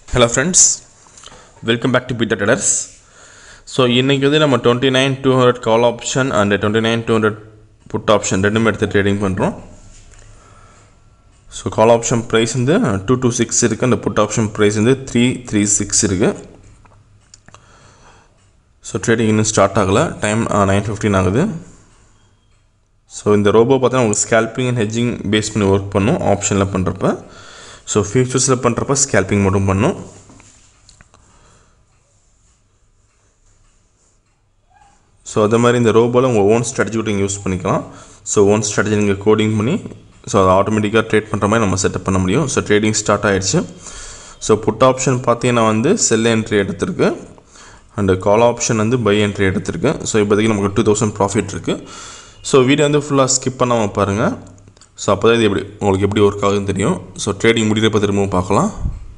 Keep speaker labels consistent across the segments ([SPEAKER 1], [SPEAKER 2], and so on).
[SPEAKER 1] Hello friends, welcome back to Beta Traders. So இன்னைக்கு வந்து நம்ம 29200 call option and 29200 put option ரெண்டுமே எடுத்து ட்ரேடிங் பண்றோம். So call option price வந்து 226 இருக்கு, and put option price வந்து 336 இருக்கு. So trading இன்னும் ஸ்டார்ட் ஆகல, டைம் 9:15 ஆகுது. So இந்த ரோபோ பார்த்தா உங்களுக்கு ஸ்கேல்பிங் அண்ட் ஹெட்ஜிங் பேஸ் பண்ணி ஒர்க் பண்ணும் ஆப்ஷன்ல பண்றப்ப. So futures பண்றப்ப ஸ்கேல்பிங் மட்டும் பண்ணும். ஸோ அதே மாதிரி இந்த ரோபோவில் உங்கள் ஓன் ஸ்ட்ராட்டஜி கூட நீங்கள் யூஸ் பண்ணிக்கலாம். ஸோ ஓன் ஸ்ட்ராட்டஜி நீங்கள் கோடிங் பண்ணி ஸோ அதை ஆட்டோமேட்டிக்காக ட்ரேட் பண்ணுற மாதிரி நம்ம செட்டப் பண்ண முடியும். ஸோ ட்ரேடிங் ஸ்டார்ட் ஆகிடுச்சு. ஸோ புட் ஆப்ஷன் பார்த்தீங்கன்னா வந்து செல் என்ட்ரி எடுத்திருக்கு, அண்டு கால் ஆப்ஷன் வந்து பை என்ட்ரி எடுத்திருக்கு. ஸோ இப்போதைக்கு நமக்கு 2000 ப்ராஃபிட் இருக்குது. ஸோ வீடியோ வந்து ஃபுல்லாக ஸ்கிப் பண்ணாமல் பாருங்கள். ஸோ அப்போ தான் இது உங்களுக்கு எப்படி ஒர்க் ஆகுதுன்னு தெரியும். ஸோ ட்ரேடிங் முடிகிறப்ப திரும்பவும் பார்க்கலாம்.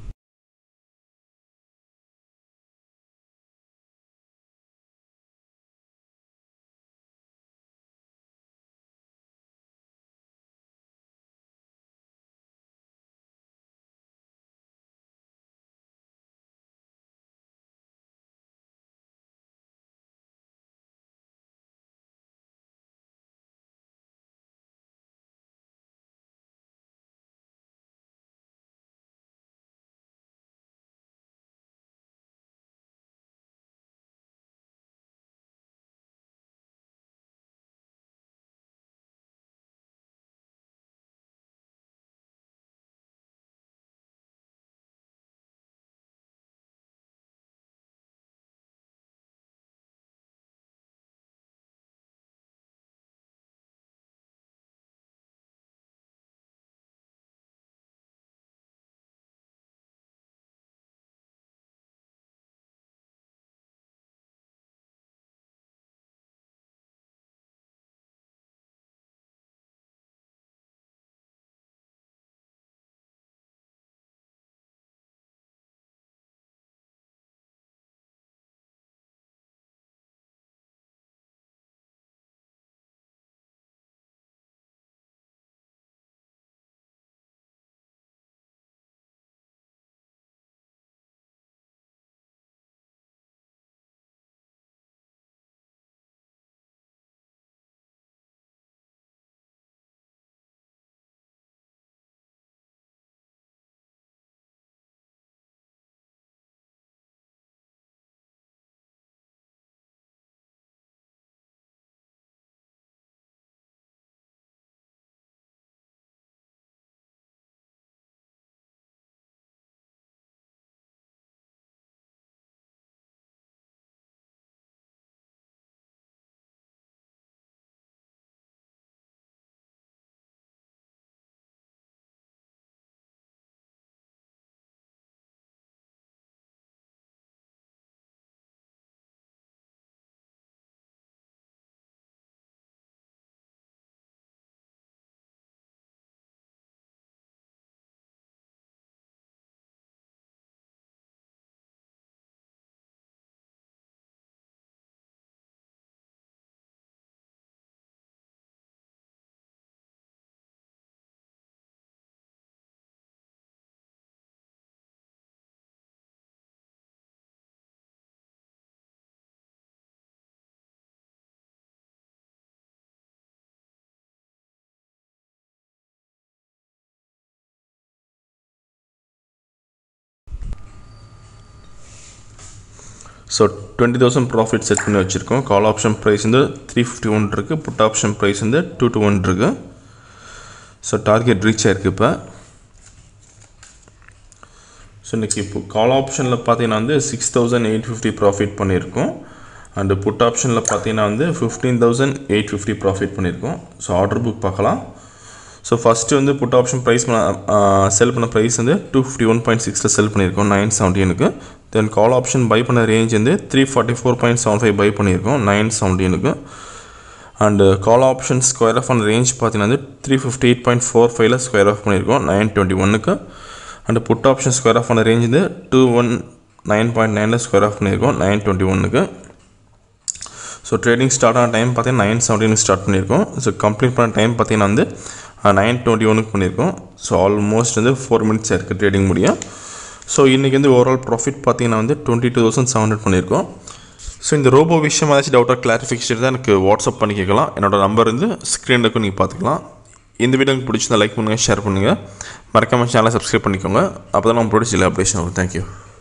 [SPEAKER 1] ஸோ 20,000 ப்ராஃபிட் செட் பண்ணி வச்சுருக்கோம். கால் ஆப்ஷன் ப்ரைஸ் வந்து 351 இருக்குது, புட் ஆப்ஷன் ப்ரைஸ் வந்து 221 இருக்குது. ஸோ டார்கெட் ரீச் ஆகிருக்கு இப்போ. ஸோ இன்றைக்கி இப்போ கால் ஆப்ஷனில் பார்த்தீங்கன்னா வந்து 6,850 ப்ராஃபிட் பண்ணியிருக்கோம், அண்டு புட் ஆப்ஷனில் பார்த்தீங்கன்னா வந்து 15,850 ப்ராஃபிட் பண்ணியிருக்கோம். ஸோ ஆர்டர் புக் பார்க்கலாம். ஸோ ஃபஸ்ட்டு வந்து புட் ஆப்ஷன் ப்ரைஸ் செல் பண்ண ப்ரைஸ் வந்து 251.6 செல் பண்ணியிருக்கோம் 917க்கு. தென் கால் ஆப்ஷன் பை பண்ண ரேஞ்ச் வந்து 344.75 பை பண்ணியிருக்கோம் 917க்கு. And call option square off on range பார்த்தீங்கன்னா வந்து 358.45 ஸ்கொயர் ஆஃப் பண்ணியிருக்கோம் 921க்கு. And put option square off on range வந்து 219.9 ஸ்கொயர் ஆஃப் பண்ணியிருக்கோம் 921க்கு. ஸோ ட்ரேடிங் ஸ்டார்ட் ஆன டைம் பார்த்தீங்கன்னா 9:17 ஸ்டார்ட் பண்ணியிருக்கோம். ஸோ கம்ப்ளீட் பண்ண டைம் பார்த்தீங்கன்னா வந்து 9:21 பண்ணியிருக்கோம். ஸோ ஆல்மோஸ்ட் வந்து 4 மினிட்ஸ் இருக்குது ட்ரேடிங் முடியும். ஸோ இன்றைக்கி வந்து ஓவரால் ப்ராஃபிட் பார்த்தீங்கன்னா வந்து 22,700 பண்ணியிருக்கோம். ஸோ இந்த ரோபோ விஷயம் ஏதாச்சும் டவுட்டாக கிளாரிஃபிகேஷன் தான் எனக்கு வாட்ஸ்அப் பண்ணி கேட்கலாம். என்னோடய நம்பர் வந்து ஸ்க்ரீனில் இருக்கும், நீங்கள் பார்த்துக்கலாம். இந்த வீடியோ உங்களுக்கு பிடிச்சிருந்தா லைக் பண்ணுங்கள், ஷேர் பண்ணுங்கள், மறக்காமல் சேனலை சப்ஸ்கிரைப் பண்ணிக்கோங்க. அப்போ தான் நம்ம ப்ரொடியூஸ் இல்லை அப்டேஷன் ஆகும். தேங்க்யூ.